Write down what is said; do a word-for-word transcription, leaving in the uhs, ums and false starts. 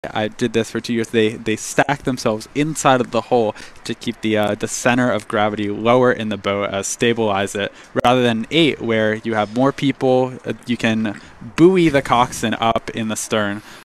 I did this for two years. They they stack themselves inside of the hull to keep the uh, the center of gravity lower in the boat, uh, stabilize it, rather than eight where you have more people. Uh, you can buoy the coxswain up in the stern.